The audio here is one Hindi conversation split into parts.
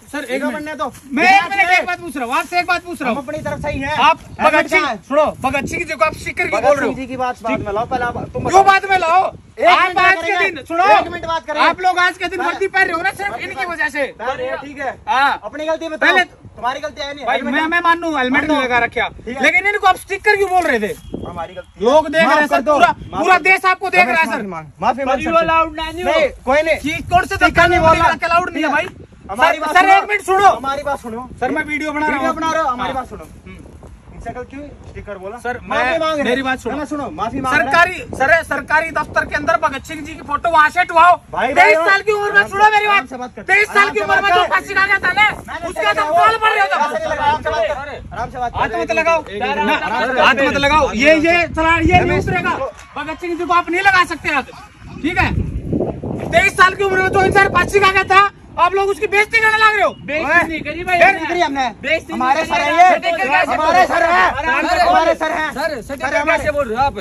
सर एक बनने दो। मैं एक बात पूछ रहा हूँ आपसे, एक बात पूछ रहा हूँ। अपनी तरफ सही है। आप भगत सिंह सुनो, भगत सिंह जी को आप सिक्कर की बोल रहे हो। जी की बात बाद में लाओ, पहले तुम क्यों बाद में लाओ? आप आज के दिन सुनो, 1 मिनट बात करें। आप लोग आज के दिन वर्दी पहन रहे हो ना सिर्फ इनकी वजह से। ठीक है, हाँ अपनी गलती बताओ। पहले तुम्हारी गलती है नहीं भाई, मैं मान लूँ हेलमेट नहीं लगा रखा, लेकिन इनको आप स्टिकर क्यों बोल रहे थे? हमारी गलती। लोग देख रहे हैं सर, पूरा देश आपको देख रहा है सर। माफी मांग नहीं, कोई नहीं। कौन से स्टिकर नहीं बोलना, अलाउड नहीं है भाई। हमारी बात सर 1 मिनट सुनो, हमारी बात सुनो सर मैं वीडियो बना रहा हूँ। हमारी बात सुनो। कल क्यों स्टिकर बोला? सर माफी मांग रहे। मेरी बात सुनो, सुनो, माफी मांग रहे। सरकारी दफ्तर के अंदर भगत सिंह जी की फोटो वहाँ से उठाओ। 23 साल की उम्र में, सुनो मेरी बात, 23 साल की उम्र में जो फांसी खा गया था ना, उसके तो कॉल पड़ रहा था। आराम से बात, हाथ मत लगाओ, हाथ मत लगाओ। ये नहीं उतरेगा। भगत सिंह जी को आप नहीं लगा सकते हाथ, ठीक है? 23 साल की उम्र में जो इंसान फांसी खा गया था, आप लोग उसकी बेइज्जती करने लग रहे हो। बेइज्जती नहीं करी भाई, हमने हमारे सर है, हमारे सर है, हमारे सर है। सर कैसे बोल रहे हो आप?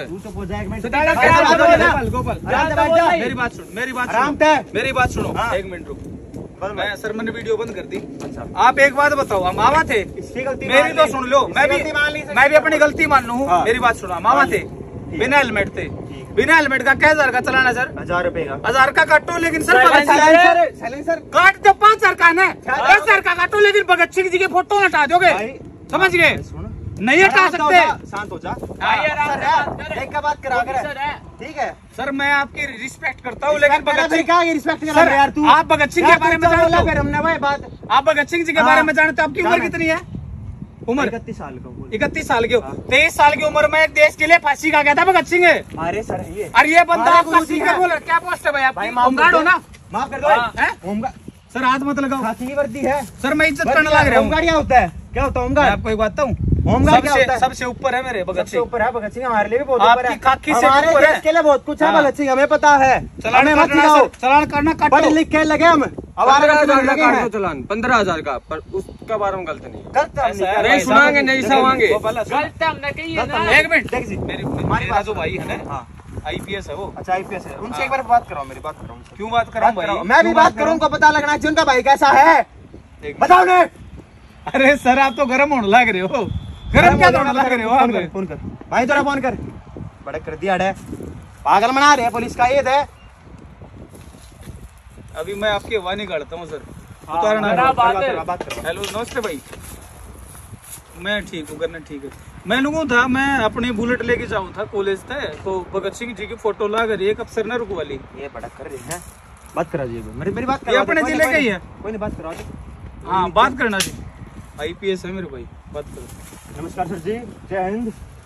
मेरी बात सुनो, मेरी बात सुनो, 1 मिनट रुको। मैं सर मैंने वीडियो बंद कर दी। आप एक बात बताओ, हम आवा थे, मेरी तो सुन लो, मैं भी अपनी गलती मान लूँ। मेरी बात सुनो, हम आवा थे, बिना हेलमेट थे, बिना हेलमेट का क्या 1000 का चलाना सर? 1000 रुपए का। 1000 का काटो, लेकिन सर साइलेंसर काट दो 5000 का ना, 10,000 का काटो, लेकिन भगत सिंह जी के फोटो हटा दोगे, समझ गए? नहीं हटा सकते। शांत हो जा, एक का बात करा कर, ठीक है सर? मैं आपकी रिस्पेक्ट करता हूँ, लेकिन भगत सिंह क्या रिस्पेक्ट कर रहा है यार तू? आप भगत सिंह के बारे में जानते हो? हमने भाई बात, आप भगत सिंह जी के बारे में जानते हो? आपकी उम्र कितनी है? उम्र 31 साल का। 31 साल की। 23 साल की उम्र में एक देश के लिए फांसी खा गया था भगत सिंह। अरे सर ये, अरे ये बंदा आपका स्पीकर बोल रहा है, क्या पोस्ट है भाई आपकी? होमगार्ड हो ना? माफ कर दो। सर हाथ मत लगाओ, फांसी की वर्दी है सर मैं इज्जत करने लग रहा हूँ। होमगार्ड क्या होता है? क्या होता है होमगार्ड? आपको एक बात बताऊँ, होमगार्ड क्या होता है? सबसे ऊपर है मेरे भगत सिंह। ऊपर है भगत सिंह, हमारे लिए भी बहुत ऊपर है। आपकी खाकी से हमारे ऊपर है। देश के लिए बहुत कुछ है भगत सिंह, हमें पता है। चलान मत सिखाओ, चलान करना काटो। पढ़ लिख के लगे हम। 15,000 चलान, 15,000 का, पर उसका बारे में गलत नहीं। नहीं सुनाएंगे, नहीं सुनाएंगे। एक मिनट, मेरी बाजू भाई है ना, IPS है वो। अच्छा IPS है, उनसे एक बार बात कराओ, मेरी बात कराओ। क्यों बात कराऊं भाई? मैं भी बात करूँ, उनको पता लगना चाहिए उनका भाई कैसा है, बताओ ने। अरे सर आप तो गर्म होने लग रहे हो। गर्म क्या होने लग रहे हो आप? फोन कर भाई, थोड़ा फोन कर। बड़े कर दिया है, पागल बना रहे हैं पुलिस का ये है। अभी मैं आपकी हवा नहीं काटता हूँ सर। बात करो। हेलो नमस्ते भाई, मैं ठीक हूँ, करना ठीक है। मैं लोगों था, मैं अपनी बुलेट लेके जाऊँ था कॉलेज थे, तो भगत सिंह जी की फोटो ला कर एक अफसर ने रुकवा ली। ये बड़ा कर रहे हैं, बात करा जी, मेरी बात ये अपने जिले का ही है। कोई नहीं, बात कराओ। हाँ बात करना जी, IPS है मेरे भाई, बात करो। नमस्कार सर जी, जय हिंद।